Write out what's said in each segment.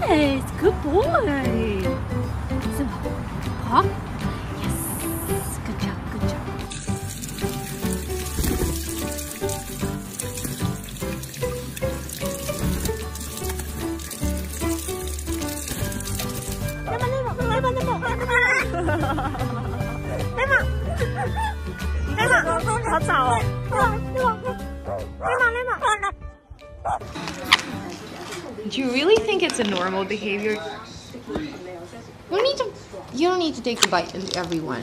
Yes, good boy. So, paw. Yes, good job, good job. Do you really think it's a normal behavior? You don't need to take a bite into everyone.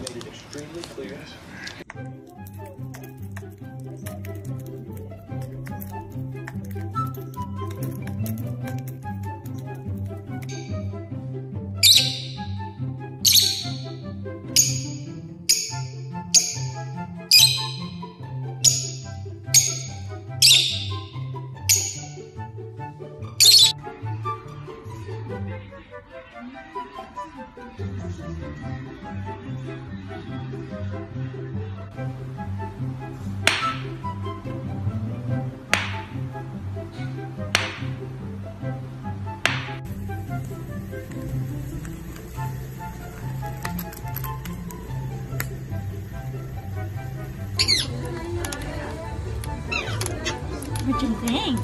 What do you think?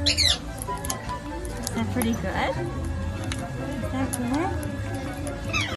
Is that pretty good? Is that good?